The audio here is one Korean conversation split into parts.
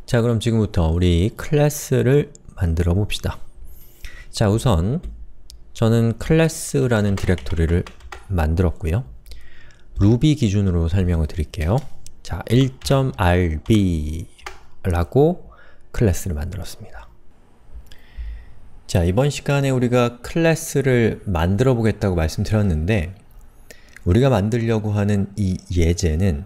자, 그럼 지금부터 우리 클래스를 만들어 봅시다. 자, 우선 저는 클래스라는 디렉토리를 만들었고요. 루비 기준으로 설명을 드릴게요. 자, 1.rb 라고 클래스를 만들었습니다. 자, 이번 시간에 우리가 클래스를 만들어 보겠다고 말씀드렸는데 우리가 만들려고 하는 이 예제는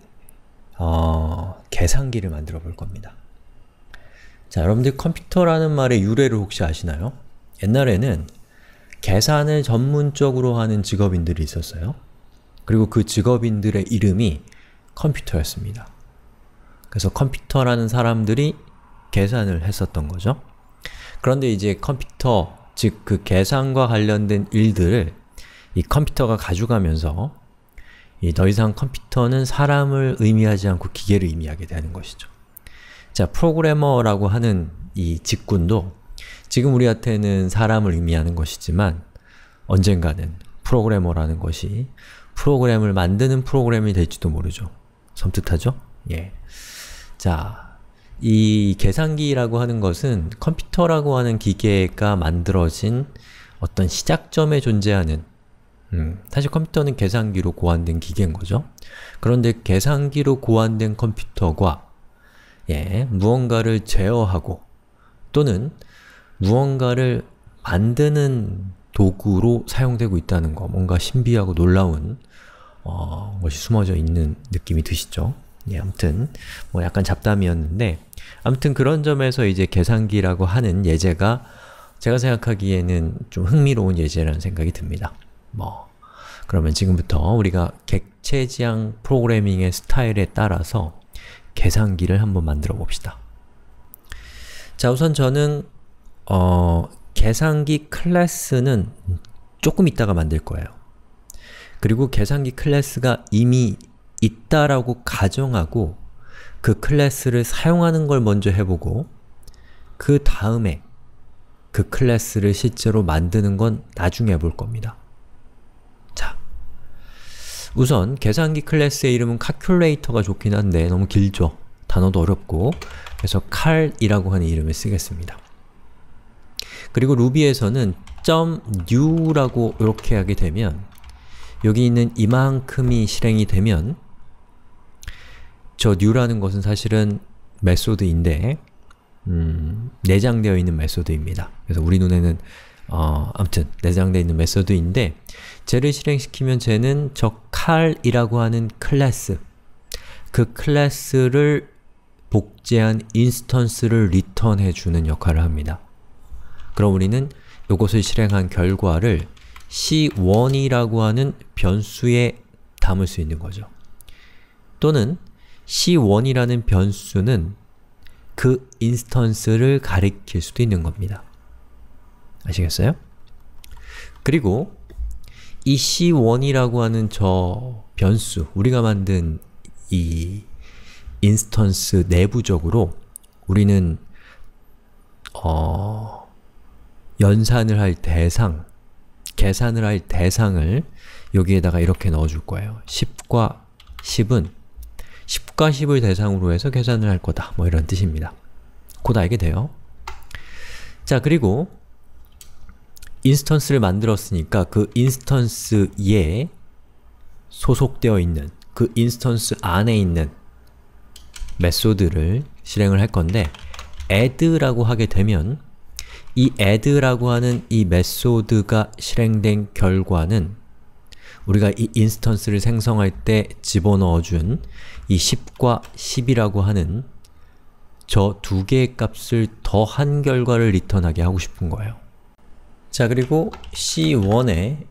계산기를 만들어 볼 겁니다. 자, 여러분들 컴퓨터라는 말의 유래를 혹시 아시나요? 옛날에는 계산을 전문적으로 하는 직업인들이 있었어요. 그리고 그 직업인들의 이름이 컴퓨터였습니다. 그래서 컴퓨터라는 사람들이 계산을 했었던 거죠. 그런데 이제 컴퓨터, 즉 그 계산과 관련된 일들을 이 컴퓨터가 가져가면서 더 이상 컴퓨터는 사람을 의미하지 않고 기계를 의미하게 되는 것이죠. 자, 프로그래머라고 하는 이 직군도 지금 우리한테는 사람을 의미하는 것이지만 언젠가는 프로그래머라는 것이 프로그램을 만드는 프로그램이 될지도 모르죠. 섬뜩하죠? 예. 자, 이 계산기라고 하는 것은 컴퓨터라고 하는 기계가 만들어진 어떤 시작점에 존재하는 사실 컴퓨터는 계산기로 고안된 기계인 거죠. 그런데 계산기로 고안된 컴퓨터가 무언가를 제어하고 또는 무언가를 만드는 도구로 사용되고 있다는 거, 뭔가 신비하고 놀라운 것이 숨어져 있는 느낌이 드시죠? 아무튼 뭐 약간 잡담이었는데 아무튼 그런 점에서 이제 계산기라고 하는 예제가 제가 생각하기에는 좀 흥미로운 예제라는 생각이 듭니다. 그러면 지금부터 우리가 객체지향 프로그래밍의 스타일에 따라서 계산기를 한번 만들어 봅시다. 자, 우선 저는 계산기 클래스는 조금 이따가 만들 거예요. 그리고 계산기 클래스가 이미 있다라고 가정하고 그 클래스를 사용하는 걸 먼저 해보고 그 다음에 그 클래스를 실제로 만드는 건 나중에 해볼 겁니다. 자, 우선 계산기 클래스의 이름은 calculator가 좋긴 한데 너무 길죠? 단어도 어렵고 그래서 cal이라고 하는 이름을 쓰겠습니다. 그리고 루비에서는 .new라고 이렇게 하게 되면 여기 있는 이만큼이 실행이 되면 저 new라는 것은 사실은 메소드인데 내장되어 있는 메소드입니다. 그래서 우리 눈에는 아무튼 내장되어 있는 메소드인데 쟤를 실행시키면 쟤는 저 cal이라고 하는 클래스 그 클래스를 복제한 인스턴스를 리턴해주는 역할을 합니다. 그럼 우리는 이것을 실행한 결과를 c1이라고 하는 변수에 담을 수 있는 거죠. 또는 c1이라는 변수는 그 인스턴스를 가리킬 수도 있는 겁니다. 아시겠어요? 그리고 이 c1이라고 하는 저 변수, 우리가 만든 이 인스턴스 내부적으로 우리는 연산을 할 대상, 계산을 할 대상을 여기에다가 이렇게 넣어줄 거예요. 10과 10은 10과 10을 대상으로 해서 계산을 할 거다. 뭐 이런 뜻입니다. 곧 알게 돼요. 자, 그리고 인스턴스를 만들었으니까 그 인스턴스에 소속되어 있는 그 인스턴스 안에 있는 메소드를 실행을 할 건데 add라고 하게 되면 이 add라고 하는 이 메소드가 실행된 결과는 우리가 이 인스턴스를 생성할 때 집어넣어준 이 10과 10이라고 하는 저 두 개의 값을 더한 결과를 리턴하게 하고 싶은 거예요. 자, 그리고 c1에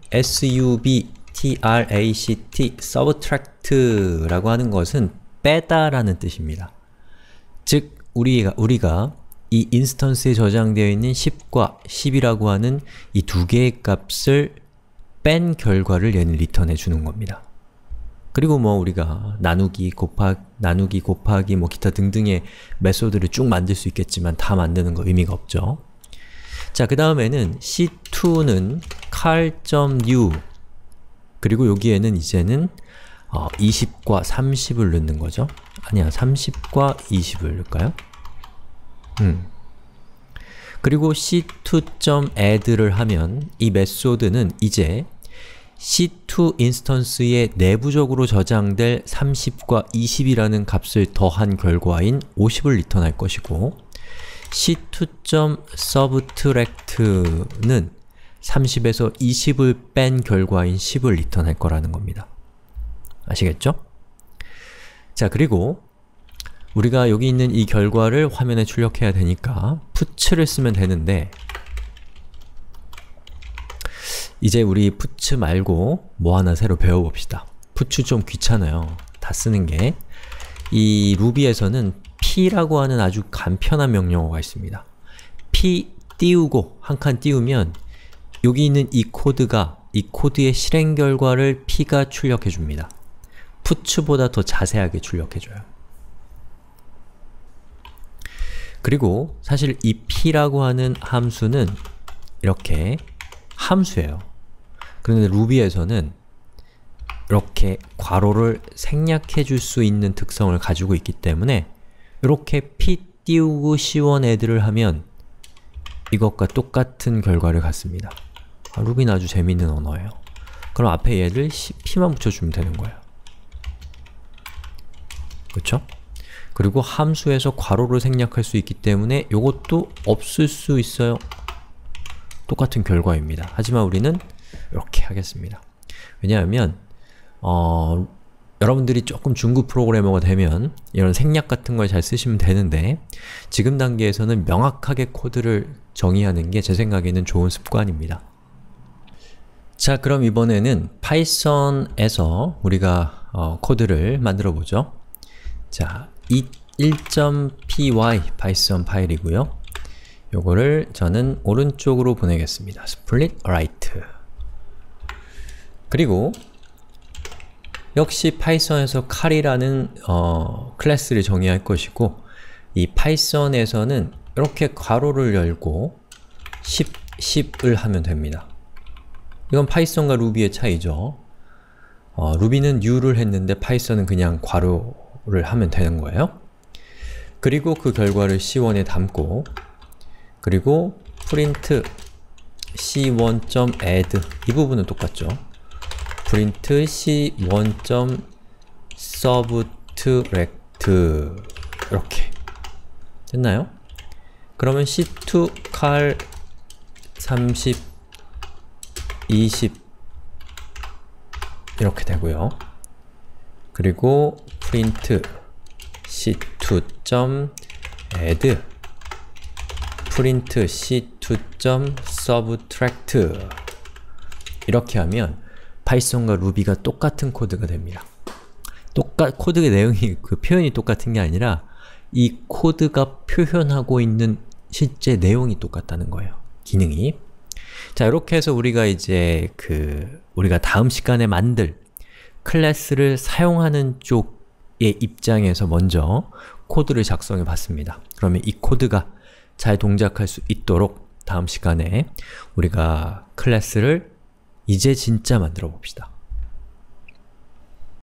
subtract, subtract라고 하는 것은 빼다 라는 뜻입니다. 즉, 우리가 이 인스턴스에 저장되어 있는 10과 10이라고 하는 이 두 개의 값을 뺀 결과를 얘는 리턴해 주는 겁니다. 그리고 뭐 우리가 나누기, 곱하기, 뭐 기타 등등의 메소드를 쭉 만들 수 있겠지만 다 만드는 거 의미가 없죠. 자, 그 다음에는 c2는 cal.new 그리고 여기에는 이제는 20과 30을 넣는 거죠. 아니야, 30과 20을 넣을까요? 그리고 c2.add를 하면 이 메소드는 이제 c2 인스턴스에 내부적으로 저장될 30과 20이라는 값을 더한 결과인 50을 리턴할 것이고 c2.subtract는 30에서 20을 뺀 결과인 10을 리턴할 거라는 겁니다. 아시겠죠? 자, 그리고 우리가 여기 있는 이 결과를 화면에 출력해야 되니까 puts를 쓰면 되는데 이제 우리 puts 말고 뭐 하나 새로 배워봅시다. puts 좀 귀찮아요. 다 쓰는 게. 이 루비에서는 p라고 하는 아주 간편한 명령어가 있습니다. p 띄우고 한 칸 띄우면 여기 있는 이 코드의 실행 결과를 p가 출력해줍니다. puts보다 더 자세하게 출력해줘요. 그리고 사실 이 p라고 하는 함수는 이렇게 함수예요. 그런데 루비에서는 이렇게 괄호를 생략해 줄 수 있는 특성을 가지고 있기 때문에 이렇게 p 띄우고 c1 add를 하면 이것과 똑같은 결과를 갖습니다. 루비는 아주 재미있는 언어예요. 그럼 앞에 얘를 p만 붙여주면 되는 거예요. 그쵸? 그리고 함수에서 괄호를 생략할 수 있기 때문에 이것도 없을 수 있어요. 똑같은 결과입니다. 하지만 우리는 이렇게 하겠습니다. 왜냐하면 여러분들이 조금 중급 프로그래머가 되면 이런 생략 같은 걸 잘 쓰시면 되는데 지금 단계에서는 명확하게 코드를 정의하는 게 제 생각에는 좋은 습관입니다. 자, 그럼 이번에는 파이썬에서 우리가 코드를 만들어 보죠. 자, 1.py 파이썬 파일이고요. 요거를 저는 오른쪽으로 보내겠습니다. split right. 그리고 역시 파이썬에서 칼이라는 클래스를 정의할 것이고 이 파이썬에서는 이렇게 괄호를 열고 10을 하면 됩니다. 이건 파이썬과 루비의 차이죠. 루비는 new를 했는데 파이썬은 그냥 괄호를 하면 되는 거예요. 그리고 그 결과를 c1에 담고 그리고 print c1.add 이 부분은 똑같죠. print c1.subtract 이렇게 됐나요? 그러면 c2 cal 30 20 이렇게 되고요. 그리고 print c2.add print c2.subtract 이렇게 하면 파이썬과 루비가 똑같은 코드가 됩니다. 코드의 내용이 표현이 똑같은 게 아니라 이 코드가 표현하고 있는 실제 내용이 똑같다는 거예요. 기능이. 자, 이렇게 해서 우리가 이제 우리가 다음 시간에 만들 클래스를 사용하는 쪽의 입장에서 먼저 코드를 작성해 봤습니다. 그러면 이 코드가 잘 동작할 수 있도록 다음 시간에 우리가 클래스를 이제 진짜 만들어 봅시다.